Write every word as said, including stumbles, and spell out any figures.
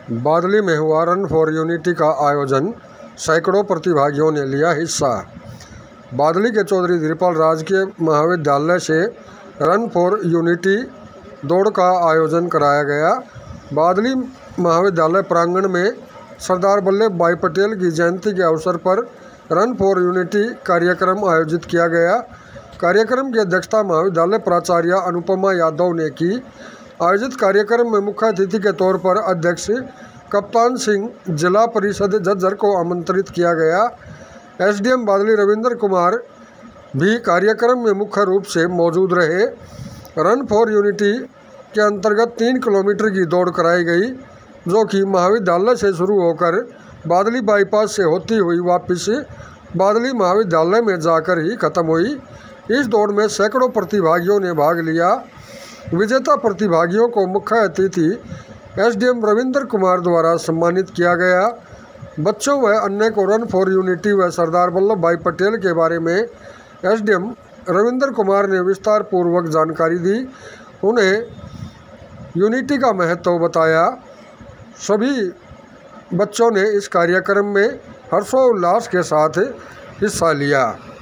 बादली में हुआ run for unity का आयोजन, सैकड़ों प्रतिभागियों ने लिया हिस्सा। बादली के चौधरी धीरपाल राजकीय महाविद्यालय से रन फॉर यूनिटी दौड़ का आयोजन कराया गया। बादली महाविद्यालय प्रांगण में सरदार वल्लभ भाई पटेल की जयंती के अवसर पर रन फॉर यूनिटी कार्यक्रम आयोजित किया गया। कार्यक्रम की अध्यक्षता महाविद्यालय प्राचार्य अनुपमा यादव ने की। आयोजित कार्यक्रम में मुख्य अतिथि के तौर पर अध्यक्ष कप्तान सिंह, जिला परिषद झज्जर को आमंत्रित किया गया। एसडीएम बादली रविंद्र कुमार भी कार्यक्रम में मुख्य रूप से मौजूद रहे। रन फॉर यूनिटी के अंतर्गत तीन किलोमीटर की दौड़ कराई गई, जो कि महाविद्यालय से शुरू होकर बादली बाईपास से होती हुई वापस बादली महाविद्यालय में जाकर ही खत्म हुई। इस दौड़ में सैकड़ों प्रतिभागियों ने भाग लिया। विजेता प्रतिभागियों को मुख्य अतिथि एसडीएम रविंद्र कुमार द्वारा सम्मानित किया गया। बच्चों व अन्य को रन फॉर यूनिटी व सरदार वल्लभ भाई पटेल के बारे में एसडीएम रविंद्र कुमार ने विस्तार पूर्वक जानकारी दी। उन्हें यूनिटी का महत्व बताया। सभी बच्चों ने इस कार्यक्रम में हर्षोल्लास के साथ हिस्सा लिया।